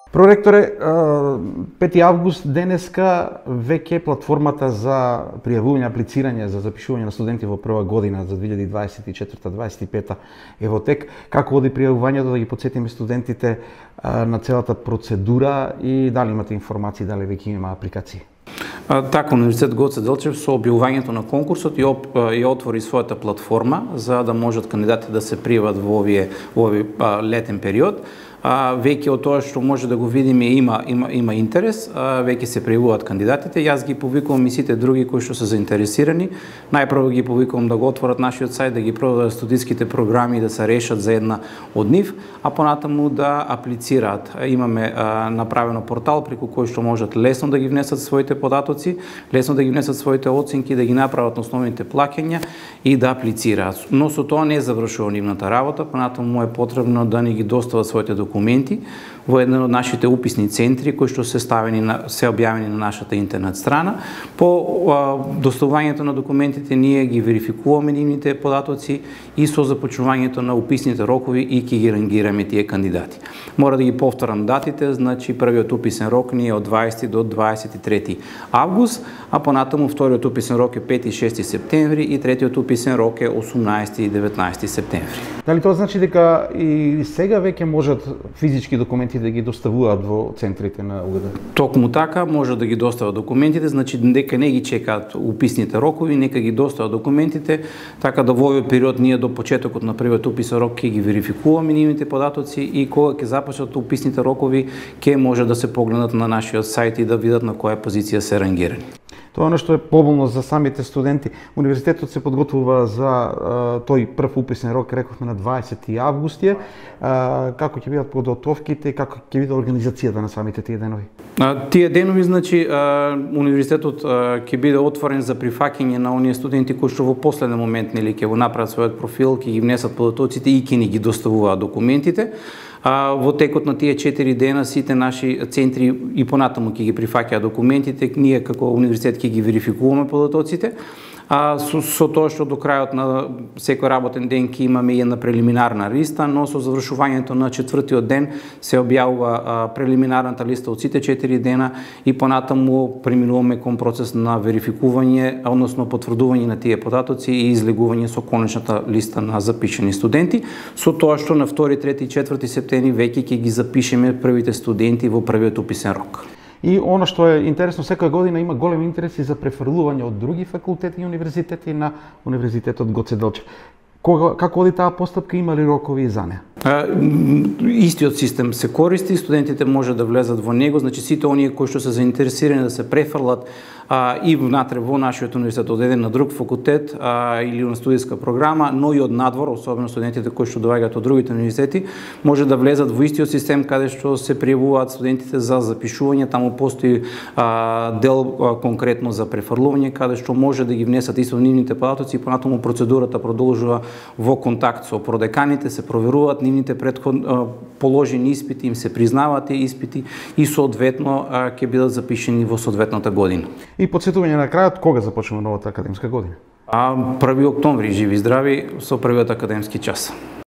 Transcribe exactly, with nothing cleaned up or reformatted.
Проректоре, пети август денеска веќе платформата за пријавување, аплицирање за запишување на студенти во прва година за две илјади дваесет и четврта дваесет и пета е во тек. Како оди пријавувањето, да ги потсетиме студентите на целата процедура и дали имате информации, дали веќе има апликации? Така, Универзитет Гоце Делчев со објавувањето на конкурсот и, оп, и отвори својата платформа за да можат кандидатите да се пријават во овие, во овие а, летен период. А, веќе од тоа што може да го видиме има, има, има интерес, а, веќе се пријавуваат кандидатите. Јас ги повикувам и сите други кои што се заинтересирани. Најпрво ги повикувам да го отворат нашиот сајт, да ги проверат студиските програми, да се решат за една од нив, а понатаму да аплицираат. Имаме а, направено портал преку кој што можат лесно да ги внесат своите податоци, лесно да ги внесат своите оценки, да ги направат основните плаќања и да аплицираат. Но со тоа не завршува нивната работа, понатаму е потребно да ни ги достават своите документи документи во еден од нашите уписни центри кои што се ставени на се објавени на нашата интернет страна. По а, доставувањето на документите ние ги верификуваме нивните податоци и со започнувањето на уписните рокови и ќе ги рангираме тие кандидати. Мора да ги повторам датите, значи првиот уписен рок ни е од дваесети до дваесет и трети август, а понатаму вториот уписен рок е пети и шести септември и третиот уписен рок е осумнаесети и деветнаесети септември. Дали тоа значи дека и сега веќе можат физички документи да ги доставуваат во центрите на УГД? Токму така, може да ги достават документите, значи дека не ги чекаат уписните рокови, нека ги достават документите, така да во овој период ние до почетокот на првиот уписен рок ќе ги верификуваме нивните податоци и кога ќе започнат уписните рокови, ќе може да се погледнат на нашиот сајт и да видат на која позиција се рангирани. Тоа е нешто е поволно за самите студенти. Универзитетот се подготвува за а, тој прв уписен рок, рековме на дваесети август. А, како ќе бидат подготовките, како ќе биде организацијата на самите тие денови? А, тие денови, значи, а, универзитетот а, ќе биде отворен за прифаќање на оние студенти кои што во последен момент нели ќе го направат својот профил, ќе ги внесат податоците и ќе ни ги доставуваат документите. А, во текот на тие четири дена сите наши центри и понатаму ќе ги прифаќаат документите, ние како универзитет ќе ги верификуваме податоците. А, со, со тоа што до крајот на секој работен ден ќе имаме една прелиминарна листа, но со завршувањето на четвртиот ден се објавува а, прелиминарната листа од сите четири дена и понатаму преминуваме кон процес на верификување, односно потврдување на тие податоци и излегување со конечната листа на запишани студенти, со тоа што на втори, трети и четврти септември веќе ќе ги запишеме првите студенти во првиот уписен рок. И оно што е интересно, секоја година има голем интерес и за префрлување од други факултети и универзитети на Универзитетот Гоце Делчев. Кога, како оди таа постапка, има ли рокови за неа? Истиот систем се користи, студентите може да влезат во него, значи сите оние кои што се заинтересирани да се префрлат а, и внатре во нашиот универзитет од еден на друг факултет а, или на студиска програма, но и од надвор, особено студентите кои што доаѓаат од другите универзитети, може да влезат во истиот систем каде што се пријавуваат студентите за запишување, таму постои а, дел а, конкретно за префрлување каде што може да ги внесат исто нивните податоци и понатаму процедурата продолжува во контакт со продеканите, се проверуваат нивните предход положени испити, им се признаваат тие испити и соодветно ќе бидат запишени во соодветната година. И подсетување на крајот, кога започнува новата академска година? А први октомври, живи и здрави, со првиот академски час.